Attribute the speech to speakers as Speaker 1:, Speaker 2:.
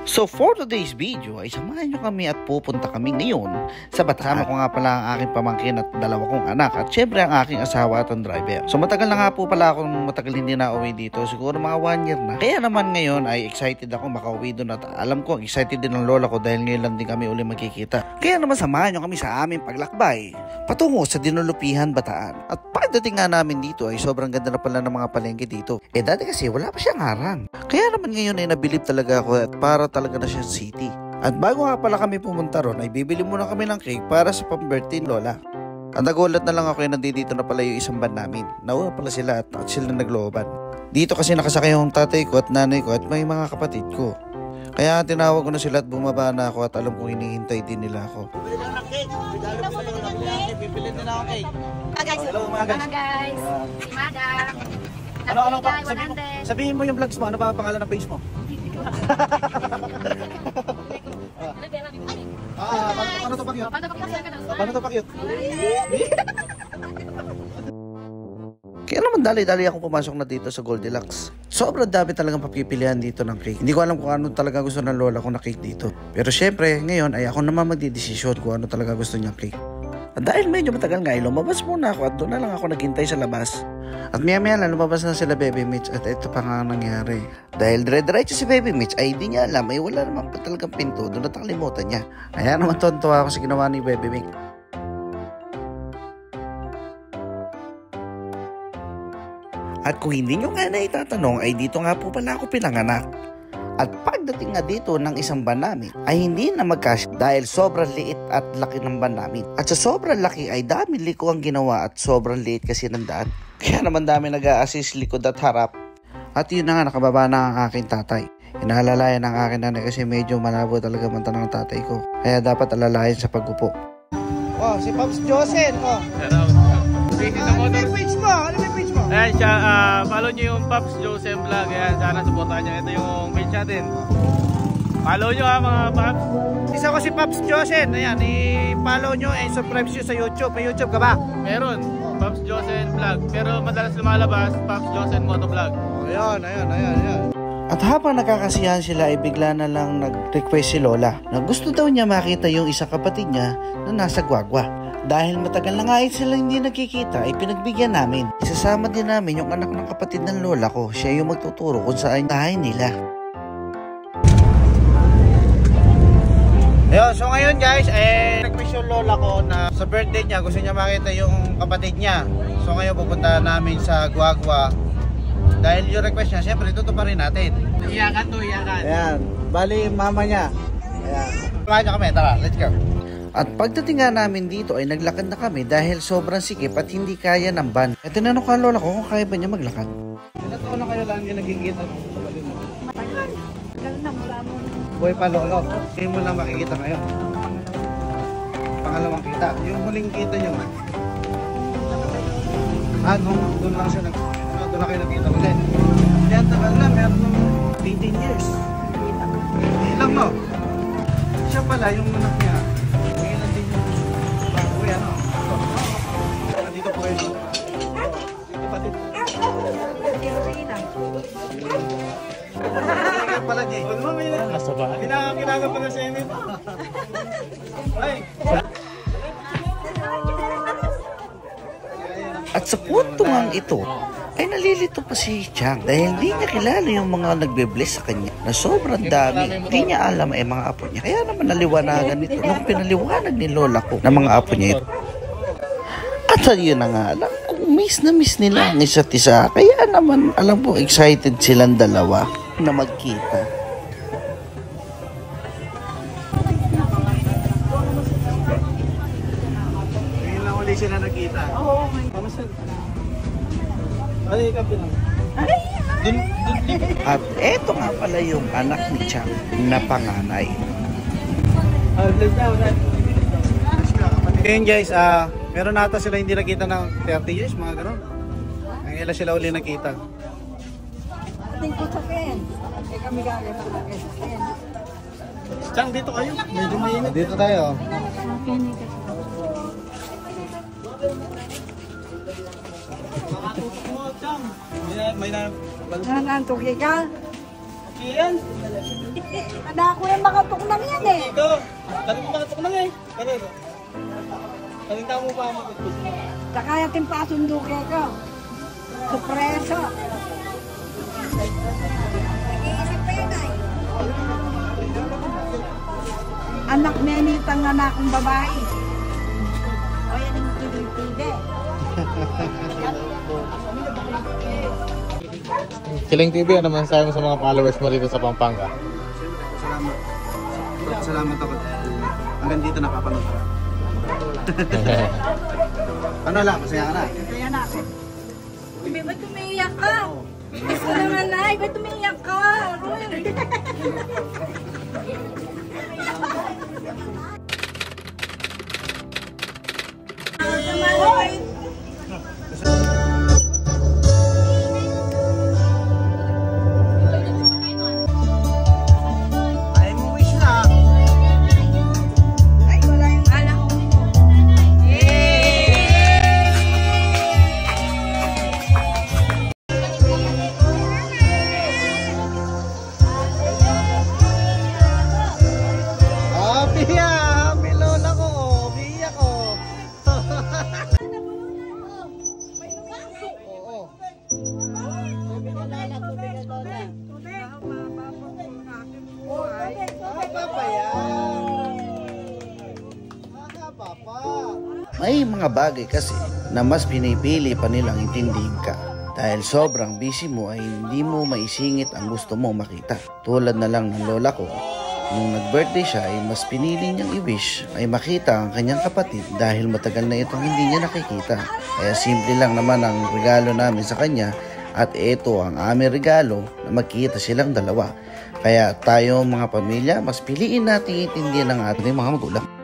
Speaker 1: So for today's video ay samahan nyo kami at pupunta kami ngayon sa Bataan. Kasama ko nga pala ang aking pamangkin at dalawa kong anak at syempre ang aking asawa at ang driver. So matagal na nga po pala akong hindi na uwi dito, siguro mga 1 year na. Kaya naman ngayon ay excited ako makauwi doon at alam ko excited din ang lola ko dahil ngayon lang din kami uli magkikita. Kaya naman samahan nyo kami sa aming paglakbay patungo sa Dinulupihan, Bataan. At pagdating nga namin dito ay sobrang ganda na pala ng mga palengke dito. Dati kasi wala pa siyang harang. Kaya naman ngayon ay nabilib talaga ako at para talaga na siya city. At bago nga pala kami pumunta ron ay bibili muna kami ng cake para sa pang-birthday lola. At nagulat na lang ako yung nandito na pala yung isang van namin. Nauna pala sila at sila naglooban. Dito kasi nakasakay yung tatay ko at nanay ko at may mga kapatid ko. Kaya tinawag ko na sila at bumaba na ako at alam kong hinihintay din nila ako. Bibili na ng cake. Bibili na ng cake. Hello mga guys.
Speaker 2: Madam.
Speaker 1: Ano pa? Sabihin mo yung vlogs mo. Ano ba pangalan ng page mo? Paano to pakyut? Paano to pakyut? Kaya naman dali-dali ako pumasok na dito sa Goldilocks. Sobrang dami talagang papipilian dito ng cake. Hindi ko alam kung ano talaga gusto ng lola ko na cake dito. Pero syempre, ngayon ay ako naman magdidesisyon kung ano talaga gusto niyang cake. At dahil medyo matagal nga, lumabas muna ako at doon na lang ako naghintay sa labas. At maya-maya lang lumabas na sila Baby Mitch at ito pa nga nangyari. Dahil dire-diretso si Baby Mitch ay di niya alam ay wala naman pa talagang pinto doon at nakalimutan niya. Kaya naman tontuwa ako sa ginawa ni Baby Mitch. At kung hindi nyo nga na itatanong ay dito nga po pala ako pinanganak. At pagdating nga dito ng isang van namin ay hindi na magkasya dahil sobrang liit at laki ng van namin. At sa sobrang laki ay dami liko ang ginawa at sobrang liit kasi ng daan. Kaya naman dami nag-a-assist likod at harap. At yun na nga nakababa na ang aking tatay. Inaalalayan ng aking nanay kasi medyo malabo talaga mata ng tatay ko. Kaya dapat alalayan sa pag-upo.
Speaker 3: Oh, si Pops Joseph. Oh. Ano yung page mo? Ano yung page mo?
Speaker 4: Ayan siya, follow nyo yung Pops Joseph Vlog. Ayan, sana supportahan nyo. Ito yung page natin. Follow nyo mga Pops.
Speaker 3: Isa ko si Pops Joseph. Ayan, i-follow nyo and subscribe nyo sa YouTube. May YouTube ka ba?
Speaker 4: Meron, Pops Joseph Vlog. Pero madalas lumalabas, Pops Joseph Motovlog.
Speaker 3: Ayan.
Speaker 1: At habang nakakasiyahan sila ay bigla na lang nag-request si Lola na gusto daw niya makita yung isa kapatid niya na nasa Guagua. Dahil matagal na nga sila hindi nagkikita ay pinagbigyan namin. Isasama din namin yung anak ng kapatid ng lola ko. Siya yung magtuturo kung saan bahay nila.
Speaker 3: Ayun, so ngayon guys, request yung lola ko na sa birthday niya gusto niya makita yung kapatid niya. So ngayon pupunta namin sa Guagua. Dahil yung request niya, syempre tutuparin natin.
Speaker 4: Iyakan to, iyakan.
Speaker 3: Ayan, bali mama niya. Ayan. Samahan niya kami, tara, let's go.
Speaker 1: At pagdating nga namin dito ay naglakad na kami dahil sobrang sikip at hindi kaya ng van. At tinanong ko ang lola ko kung kaya ba niya maglakad.
Speaker 3: Ilan taon na kayo lang yung nagkikita? Buhay pa lolo, kayo mo lang makikita ngayon. Pangalawang kita, yung huling kita nyo. Doon lang siya doon na kayo nakita ulit. Yan tagal na, meron ng 18 years. Ilang no? Siya pala yung anak niya. Ilan din yung bago yan. Nandito po kayo. Dito pati. Kaya pala Jay. Kung mo may nasa ba? Kinaga pa na siya yun. Ay!
Speaker 1: At sa puntong ang ito ay nalilito pa si Chang dahil hindi niya kilala yung mga nagbe-bless sa kanya na sobrang dami. Hindi niya alam ay mga apo niya. Kaya naman naliwanagan ito nung pinaliwanag ni lola ko na mga apo niya ito. At yun na nga alam kung miss na miss nila ang isa't isa. Kaya naman alam ko excited silang dalawa na magkita.
Speaker 3: Ngayon lang ulit sila nagkita. Oo, ay,
Speaker 1: At eto nga pala yung anak ni Chang na panganay.
Speaker 3: Ngayon guys, meron nata sila hindi nakita ng 30 years, mga gano'n. Ngayon sila uli nakita. Chang, dito kayo. Medyo mainit. Dito tayo.
Speaker 2: Nangantok ka? Kiyan? Ada ako makatok lang yan eh.
Speaker 3: Ikaw, kanina makatok lang eh. Kanina mo pa mo.
Speaker 2: Kakayatin pa sunduke ko. Supreso. Anak nenitang anak kong babae. O yan ang tibig-tibig.
Speaker 4: Kiling TV, ano man sabi mo sa mga followers mo dito sa Pampanga?
Speaker 3: Salamat. Salamat ako. Hanggang dito nakapanood ka. Ano lang, masaya ka na?
Speaker 2: Kaya na. Ibi, ba't umiiyak ka? Gusto na nga na, ba't umiiyak ka?
Speaker 3: Ay mo wish na.
Speaker 2: Ay, wala yung anak ko.
Speaker 3: Oh, biya! May lola ko, biya ko. Oo. Papa yan. Papa.
Speaker 1: May mga bagay kasi na mas pinipili pa nilang intindihin ka. Dahil sobrang busy mo ay hindi mo maisingit ang gusto mong makita. Tulad na lang ng lola ko. Nung nag-birthday siya ay mas pinili niyang i-wish ay makita ang kanyang kapatid dahil matagal na itong hindi niya nakikita. Kaya simple lang naman ang regalo namin sa kanya at ito ang aming regalo na magkita silang dalawa. Kaya tayo mga pamilya, mas piliin natin intindihan ng ating mga magulang.